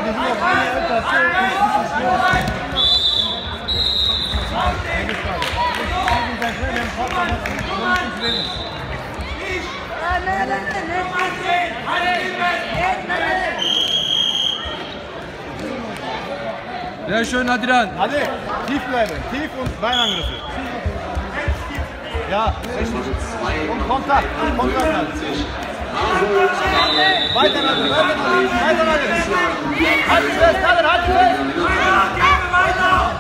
die sind auch alle älter. Sehr schön, Adrian. Hadi, tief bleiben. Tief und Beinangriffe. Ja, richtig. Und Kontakt. Kontakt halt. Weiter, weiter, weiter. Halt fest, halt fest.